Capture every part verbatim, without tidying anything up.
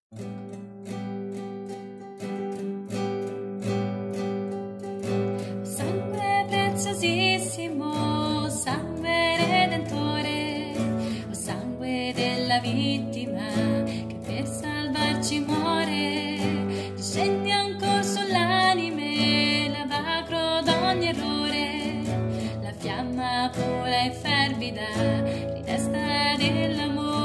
Sangue preziosissimo, sangue redentore, o sangue della vittima che per salvarci muore, discendi ancora sull'anime, lavacro d'ogni errore, la fiamma pura e fervida, ridesta dell'amore.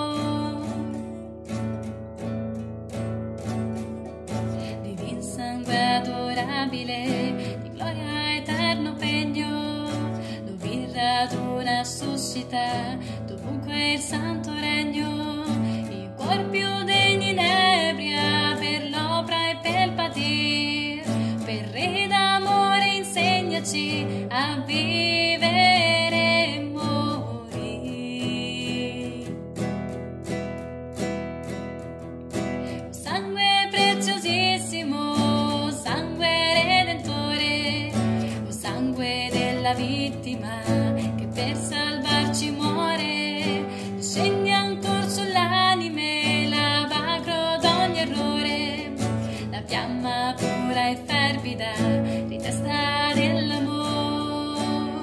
Divin sangue adorabile, di gloria eterno pegno, dove raduna suscita dovunque il santo regno, i cuor più degni inebria per l'opera e per il patir, per re d'amore insegnaci a vivere e morire. O sangue preziosissimo, sangue redentore, o sangue della vittima che per salvarci muore, scendi ancora sull'anime, lavacro d'ogni errore, la fiamma pura e fervida, ritesta dell'amor.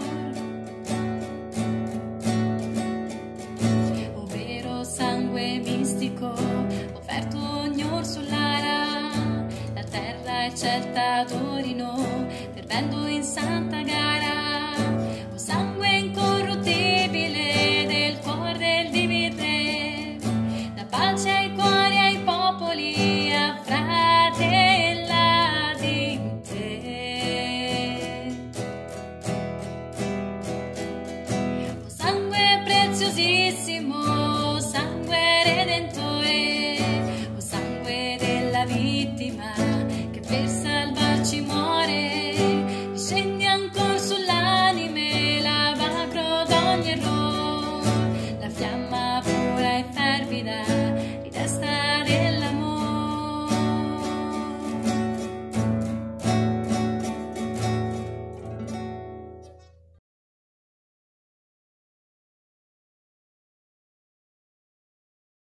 O vero sangue mistico, offerto ognor sull'ara, la terra e il ciel t'adorino, fervendo in santa gara.